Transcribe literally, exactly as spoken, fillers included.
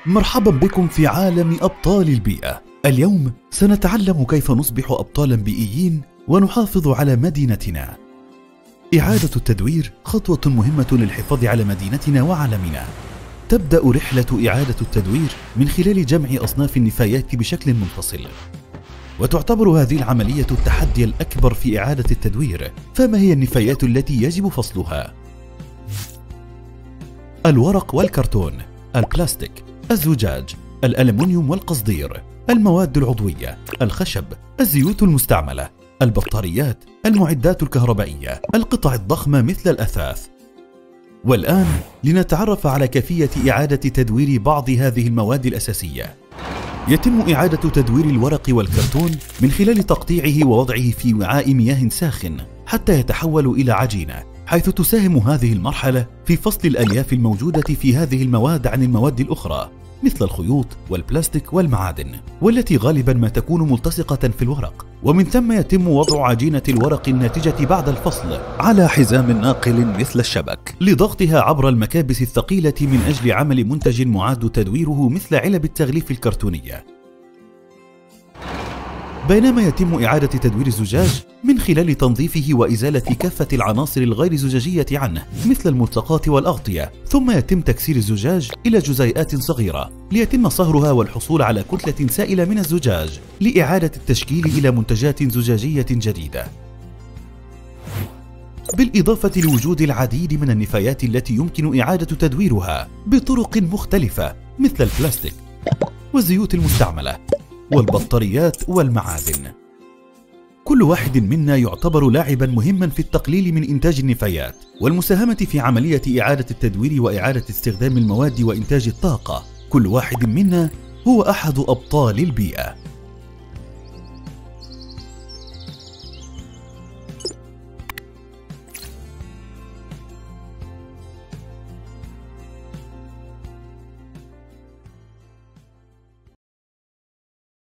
مرحبا بكم في عالم أبطال البيئة. اليوم سنتعلم كيف نصبح أبطالا بيئيين ونحافظ على مدينتنا. إعادة التدوير خطوة مهمة للحفاظ على مدينتنا وعالمنا. تبدأ رحلة إعادة التدوير من خلال جمع أصناف النفايات بشكل منفصل، وتعتبر هذه العملية التحدي الأكبر في إعادة التدوير. فما هي النفايات التي يجب فصلها؟ الورق والكرتون، البلاستيك، الزجاج، الألمنيوم والقصدير، المواد العضوية، الخشب، الزيوت المستعملة، البطاريات، المعدات الكهربائية، القطع الضخمة مثل الأثاث. والآن لنتعرف على كيفية إعادة تدوير بعض هذه المواد الأساسية. يتم إعادة تدوير الورق والكرتون من خلال تقطيعه ووضعه في وعاء مياه ساخن حتى يتحول إلى عجينة، حيث تساهم هذه المرحلة في فصل الألياف الموجودة في هذه المواد عن المواد الأخرى مثل الخيوط والبلاستيك والمعادن، والتي غالبا ما تكون ملتصقة في الورق، ومن ثم يتم وضع عجينة الورق الناتجة بعد الفصل على حزام ناقل مثل الشبك لضغطها عبر المكابس الثقيلة من أجل عمل منتج معاد تدويره مثل علب التغليف الكرتونية. بينما يتم إعادة تدوير الزجاج من خلال تنظيفه وإزالة كافة العناصر الغير زجاجية عنه مثل الملصقات والأغطية، ثم يتم تكسير الزجاج إلى جزيئات صغيرة ليتم صهرها والحصول على كتلة سائلة من الزجاج لإعادة التشكيل إلى منتجات زجاجية جديدة. بالإضافة لوجود العديد من النفايات التي يمكن إعادة تدويرها بطرق مختلفة مثل البلاستيك والزيوت المستعملة والبطاريات والمعادن. كل واحد منا يعتبر لاعبا مهما في التقليل من إنتاج النفايات والمساهمة في عملية إعادة التدوير وإعادة استخدام المواد وإنتاج الطاقة. كل واحد منا هو أحد أبطال البيئة.